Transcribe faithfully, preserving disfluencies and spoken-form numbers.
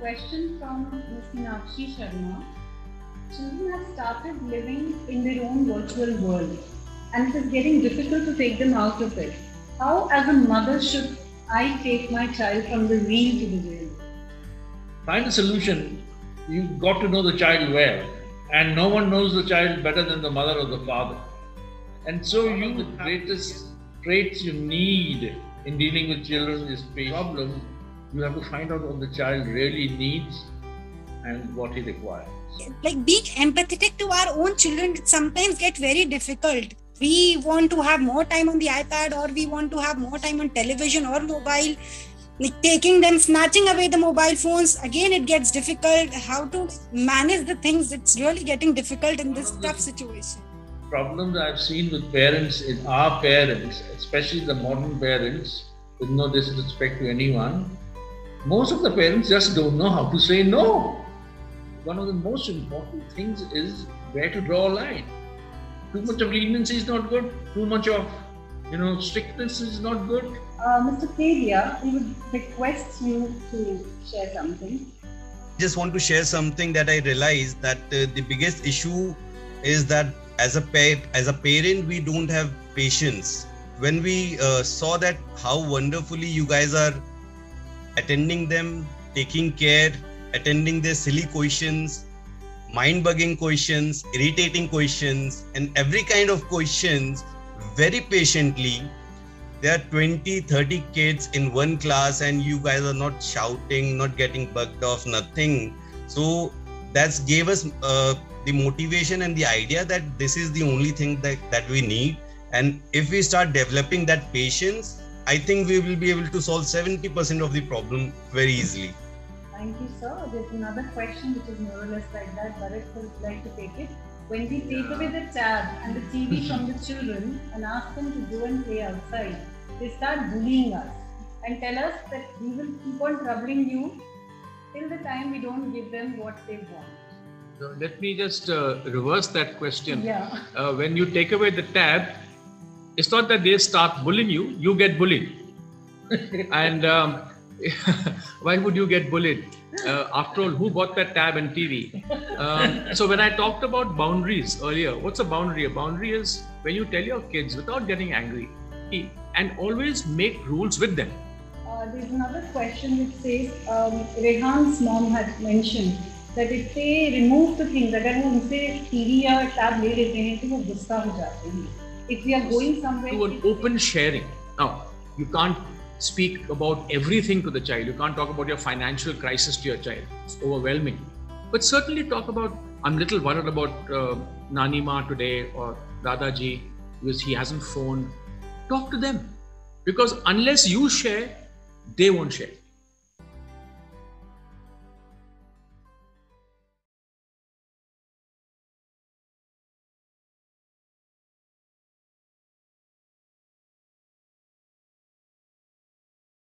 question from Miz Meenakshi Sharma. Children have started living in their own virtual world and it is getting difficult to take them out of it. How, as a mother, should I take my child from the real to the real? Find a solution. You've got to know the child well, and no one knows the child better than the mother or the father. And so you, the greatest traits you need in dealing with children is problem. You have to find out what the child really needs and what he requires. Like being empathetic to our own children sometimes get very difficult. We want to have more time on the iPad, or we want to have more time on television or mobile. Like taking them, snatching away the mobile phones, again it gets difficult. How to manage the things, it's really getting difficult in this tough situation. Problems I've seen with parents, in our parents, especially the modern parents, with no disrespect to anyone, most of the parents just don't know how to say no. One of the most important things is where to draw a line. Too much of leniency is not good. Too much of, you know, strictness is not good. Uh, Mister Kedia, we would request you to share something. Just want to share something that I realized that uh, the biggest issue is that as a pa- as a parent, we don't have patience. When we uh, saw that how wonderfully you guys are attending them, taking care, attending their silly questions, mind-bugging questions, irritating questions, and every kind of questions very patiently. There are twenty, thirty kids in one class and you guys are not shouting, not getting bugged off, nothing. So that's gave us uh, the motivation and the idea that this is the only thing that, that we need. And if we start developing that patience, I think we will be able to solve seventy percent of the problem very easily. Thank you, sir. There's another question which is more or less like that. Bharat would like to take it. When we take away the tab and the T V from the children and ask them to go and play outside, they start bullying us and tell us that we will keep on troubling you till the time we don't give them what they want. So let me just uh, reverse that question. Yeah. Uh, when you take away the tab, it's not that they start bullying you, you get bullied. And um, why would you get bullied? Uh, after all, who bought that tab and T V? Um, so when I talked about boundaries earlier, what's a boundary? A boundary is when you tell your kids without getting angry and always make rules with them. Uh, there's another question which says, um, Rehan's mom had mentioned that if they remove the things, अगर वो उनसे T V या tab ले लेते हैं तो वो गुस्सा हो जाते हैं. If we are going somewhere to an open sharing. Now, you can't speak about everything to the child. You can't talk about your financial crisis to your child. It's overwhelming. But certainly talk about, I'm a little worried about uh, Nani Ma today or Dadaji because he hasn't phoned. Talk to them. Because unless you share, they won't share.